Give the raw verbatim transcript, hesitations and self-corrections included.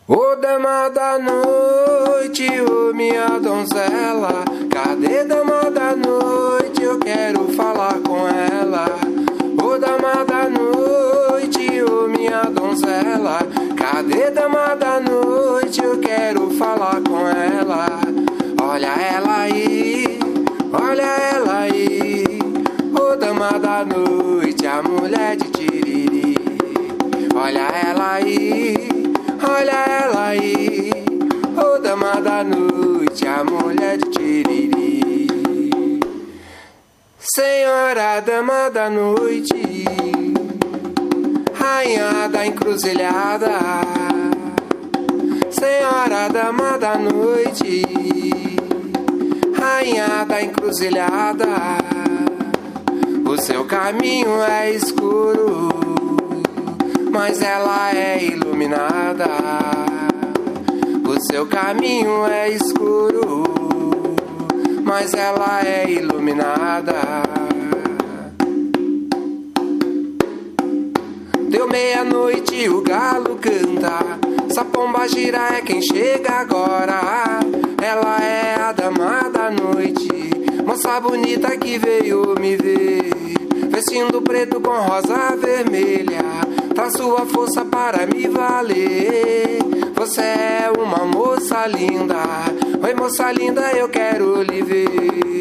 Ô dama da noite, ô minha donzela, cadê dama da noite? Eu quero falar com ela. Ô dama da noite, ô minha donzela, cadê dama da noite? Eu quero falar com ela. Olha ela aí, olha ela aí, ô dama da noite, a mulher de Tiriri. Olha ela aí, olha ela aí, ô dama da noite, a mulher de Tiriri. Senhora dama da noite, rainha da encruzilhada. Senhora dama da noite, rainha da encruzilhada. O seu caminho é escuro, mas ela é iluminada. O seu caminho é escuro, mas ela é iluminada. Deu meia-noite, o galo canta, essa pomba gira é quem chega agora. Ela é a dama da noite, moça bonita que veio me ver, vestindo preto com rosa vermelha, traz sua força para me valer. Você é uma moça linda, oi moça linda, eu quero lhe ver.